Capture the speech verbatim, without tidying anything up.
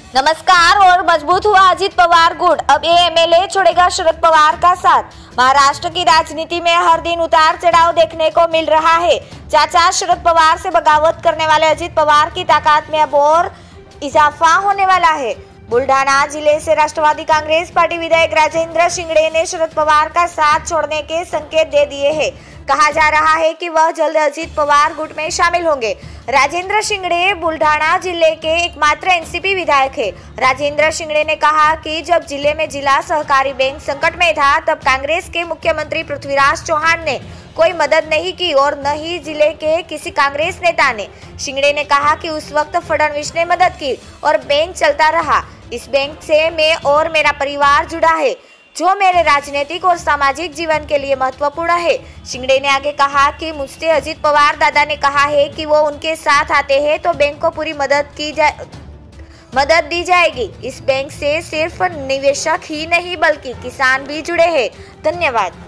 नमस्कार। और मजबूत हुआ अजित पवार गुट, अब ये एमएलए छोड़ेगा शरद पवार का साथ। महाराष्ट्र की राजनीति में हर दिन उतार चढ़ाव देखने को मिल रहा है। चाचा शरद पवार से बगावत करने वाले अजित पवार की ताकत में अब और इजाफा होने वाला है। बुल्ढाना जिले से राष्ट्रवादी कांग्रेस पार्टी विधायक राजेंद्र शिंगड़े ने शरद पवार का साथ छोड़ने के संकेत दे दिए हैं। कहा जा रहा है कि वह जल्द अजित पवार गुट में शामिल होंगे। राजेंद्र शिंगड़े बुल्ढाना जिले के एकमात्र एनसीपी विधायक है। राजेंद्र शिंगड़े ने कहा कि जब जिले में जिला सहकारी बैंक संकट में था, तब कांग्रेस के मुख्यमंत्री पृथ्वीराज चौहान ने कोई मदद नहीं की और न ही जिले के किसी कांग्रेस नेता ने। शिंगड़े ने कहा कि उस वक्त फडणवीस ने मदद की और बैंक चलता रहा। इस बैंक से मैं और मेरा परिवार जुड़ा है, जो मेरे राजनीतिक और सामाजिक जीवन के लिए महत्वपूर्ण है। शिंगड़े ने आगे कहा कि मुझसे अजित पवार दादा ने कहा है कि वो उनके साथ आते हैं तो बैंक को पूरी मदद की जाए मदद दी जाएगी। इस बैंक से सिर्फ निवेशक ही नहीं बल्कि किसान भी जुड़े हैं। धन्यवाद।